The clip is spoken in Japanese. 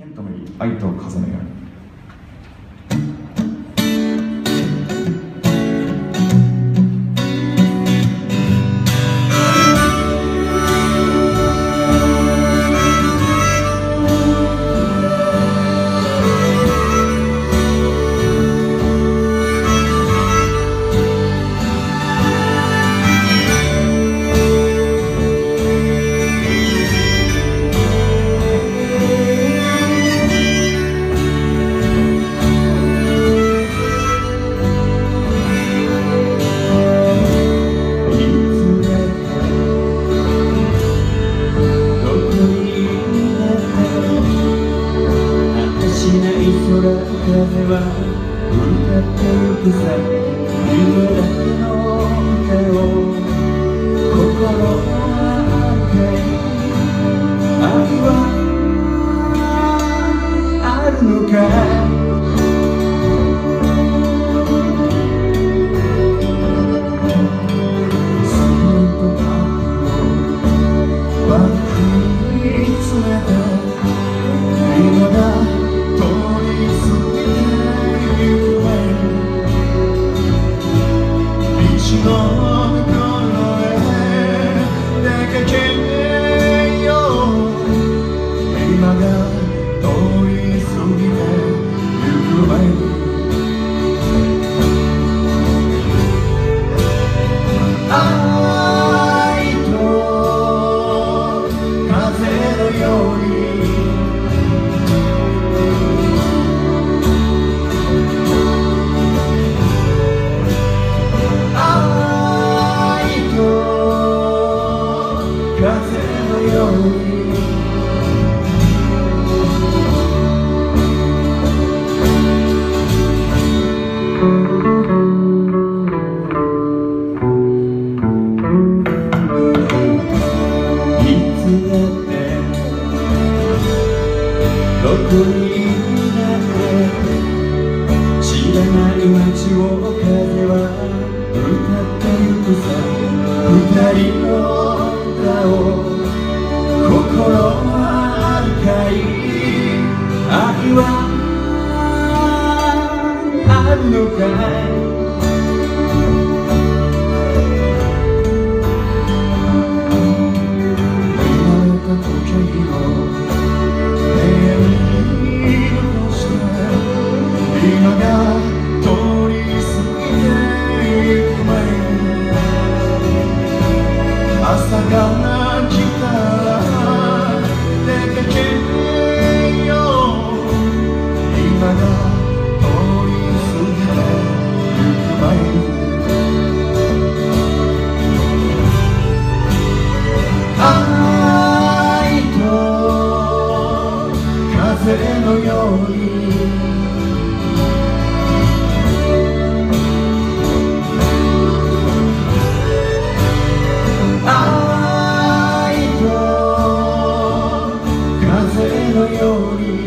天との愛と風のように。 風は歌ってゆくさ夢だけの歌を心は赤い愛はあるのかどこにだって知らない街を風は歌ってゆくさ二人の歌を心は赤い愛はあるのかい朝が来たら出かけよう今が通り過ぎてゆく前に愛と風のように風のように